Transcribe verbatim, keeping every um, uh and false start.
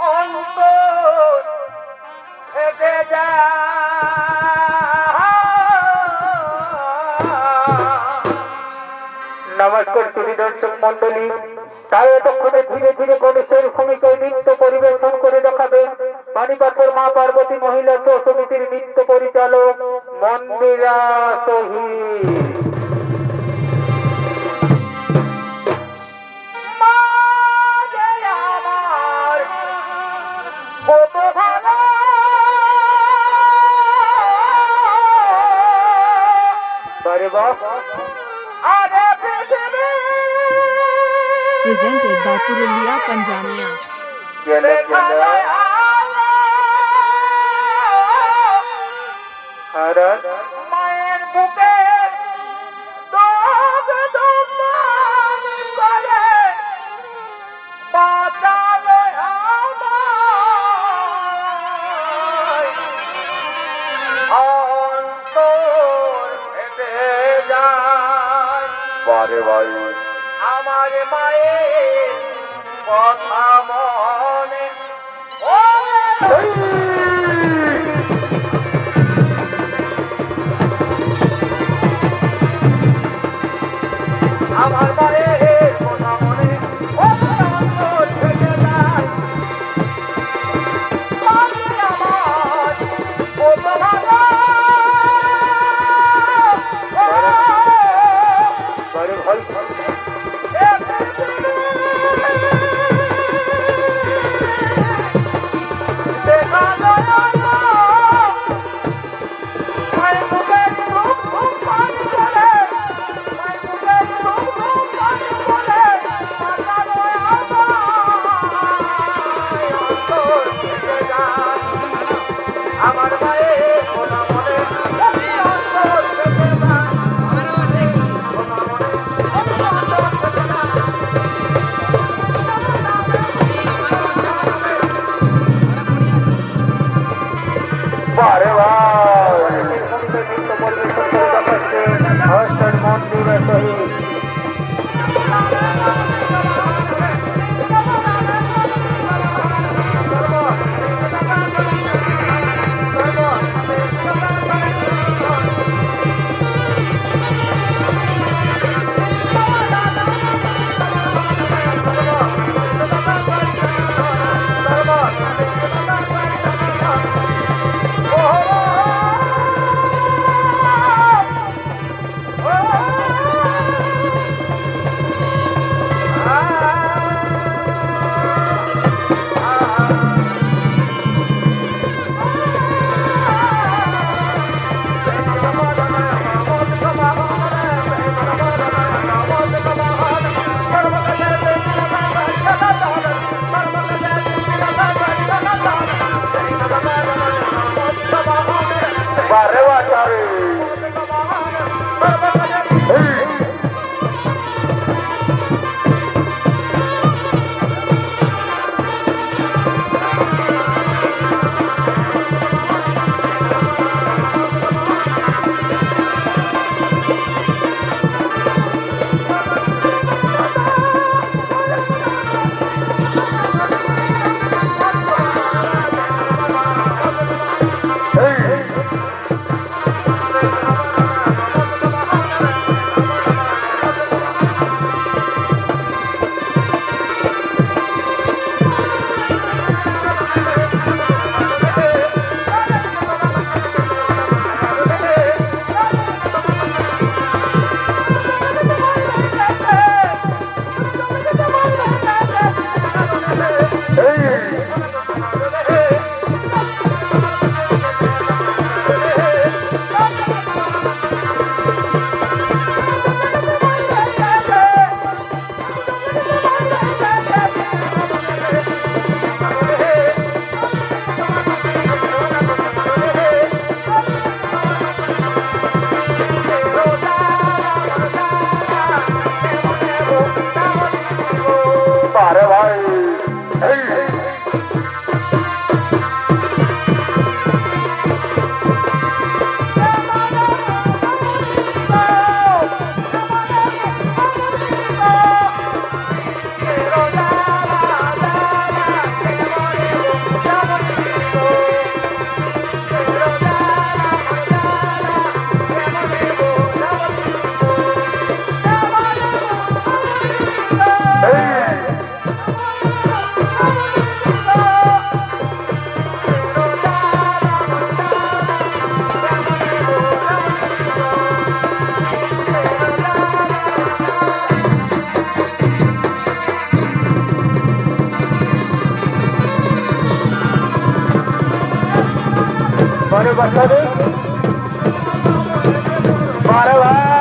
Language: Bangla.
অন্তর ফেটে যায়। নমস্কার টিভি দর্শক মন্ডলী, তাই এতক্ষণে ধীরে ধীরে গণেশের ভূমিকায় নৃত্য পরিবেশন করে দেখাবেন পানিপাথর মা পার্বতী মহিলা সহ সমিতির নৃত্য পরিচালক মন্দিরা শহীদ। Presented by Purulia Panjania. মায়ের বুকে দগ দমান করে বাঁচালে আমায়, অন্তর ফেটে যায়। বারে বারে আমার মায়ের কথা মনে আমার মায়ের কথা মনে অন্তর ফেটে যায়। আমার কত ভালো বড় ভাই আমার মায়ের কথা মনে অন্তর ফেটে যায়। বারে বারে নৃত্য পরিবেশন করে দেখাচ্ছে হস্টের মন্দিরের সহিত। আরে বাচ্চাদের বারে ভাই